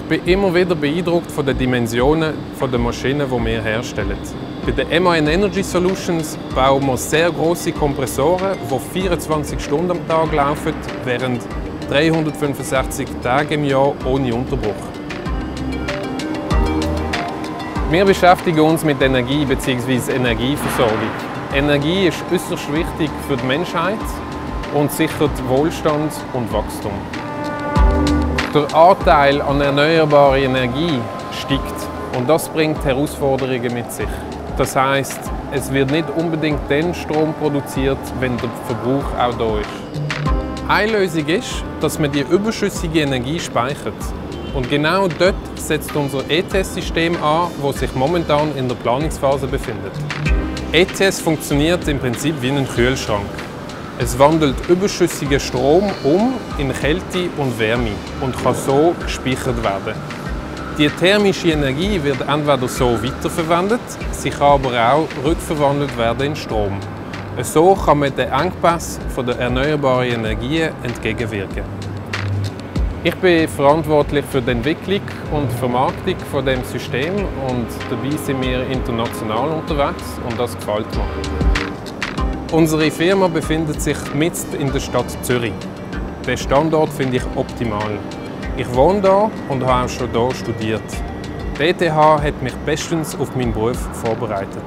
bin immer wieder beeindruckt von den Dimensionen der Maschinen, die wir herstellen. Bei der MAN Energy Solutions bauen wir sehr grosse Kompressoren, die 24 Stunden am Tag laufen, während 365 Tage im Jahr ohne Unterbruch. Wir beschäftigen uns mit Energie bzw. Energieversorgung. Energie ist äußerst wichtig für die Menschheit und sichert Wohlstand und Wachstum. Der Anteil an erneuerbarer Energie steigt und das bringt Herausforderungen mit sich. Das heisst, es wird nicht unbedingt dann Strom produziert, wenn der Verbrauch auch da ist. Eine Lösung ist, dass man die überschüssige Energie speichert. Und genau dort setzt unser ETS-System an, das sich momentan in der Planungsphase befindet. ETS funktioniert im Prinzip wie ein Kühlschrank. Es wandelt überschüssigen Strom in Kälte und Wärme und kann so gespeichert werden. Die thermische Energie wird entweder so weiterverwendet, sie kann aber auch rückverwandelt werden in Strom. So kann man den Engpass der erneuerbaren Energien entgegenwirken. Ich bin verantwortlich für die Entwicklung und Vermarktung von dem System und dabei sind wir international unterwegs und das gefällt mir. Unsere Firma befindet sich mitten in der Stadt Zürich. Den Standort finde ich optimal. Ich wohne hier und habe auch schon hier studiert. Die ETH hat mich bestens auf meinen Beruf vorbereitet.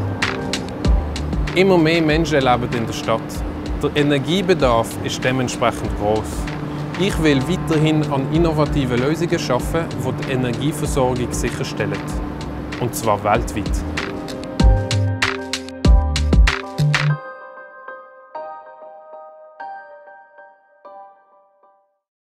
Immer mehr Menschen leben in der Stadt. Der Energiebedarf ist dementsprechend groß. Ich will weiterhin an innovativen Lösungen arbeiten, die die Energieversorgung sicherstellen. Und zwar weltweit.